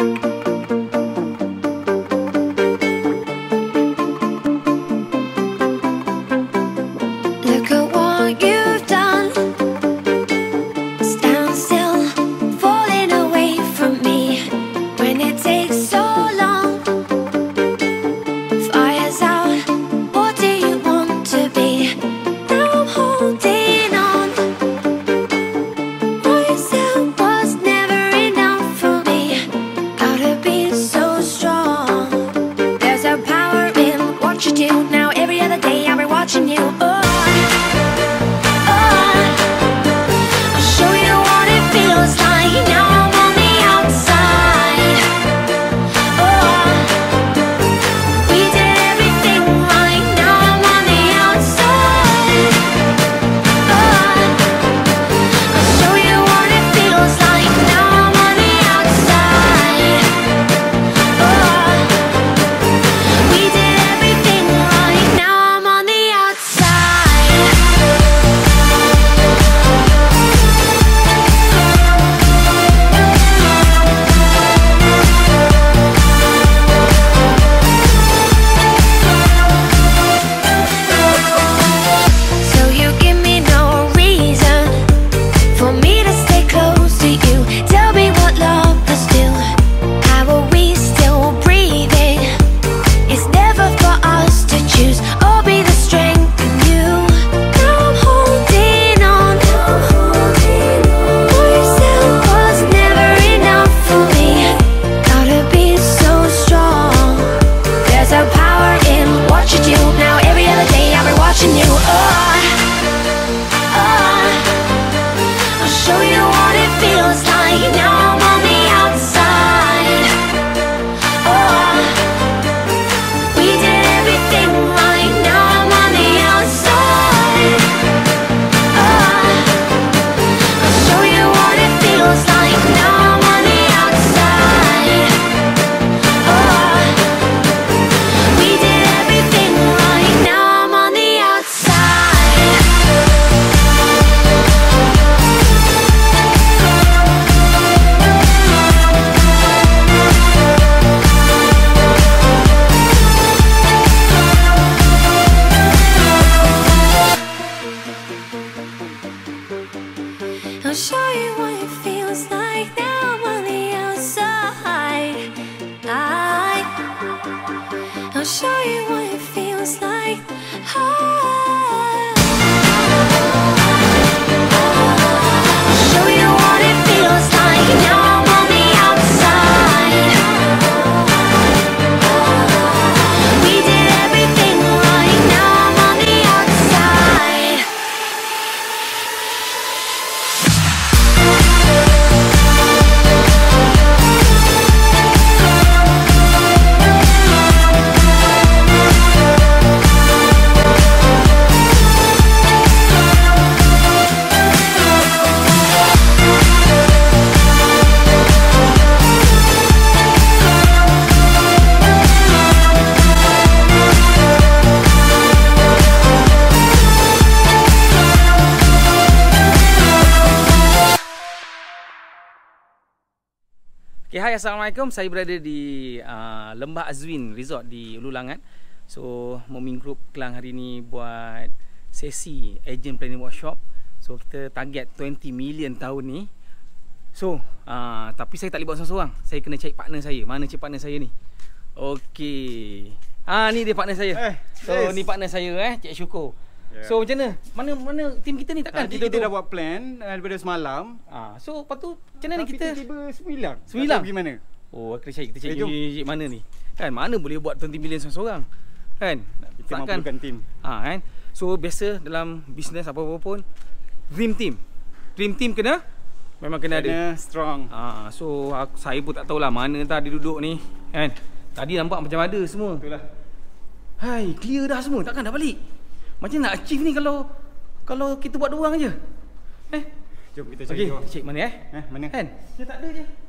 Look at what you've done. Stand still, falling away from me. When it takes so long, fire's out. What do you want to be? Now I'm holding on. What you said was never enough for me. Out of being so strong. There's a power in what you do. Now every other day I'll be watching you. I'll show you what it feels like now I'm on the outside. I'll show you what it feels like. I'll show you what it feels like now I'm on the outside. We did everything right, now I'm on the outside. Okay, hai, Assalamualaikum. Saya berada di Lembah Azwin Resort di Ulu Langat. So, Momin Group Klang hari ni buat sesi Agent Planning Workshop. So, kita target 20 million tahun ni. So, tapi saya tak boleh buat seorang-seorang. Saya kena cari partner saya. Mana cik partner saya ni? Okey. Ni dia partner saya. So, ni partner saya Cik Syukur. Yeah. So macam mana? Mana tim kita ni takkan kita dah buat plan daripada semalam. So lepas tu macam mana kita tiba-tiba 9. Pergi mana? Oh, kita cari mana ni? Kan mana boleh buat 20 million seorang-seorang? Kan? Kita mampukan tim. Kan? So biasa dalam bisnes apa-apa pun dream team. Dream team memang kena ada strong. So saya pun tak tahulah mana tadi duduk ni, kan? Tadi nampak macam ada semua. Itulah. Hai, clear dah semua. Takkan dah balik? Macam nak achieve ni kalau kita buat dua orang je? Jom kita cari. Okey, cek mana Mana? Kan? Dia tak ada je.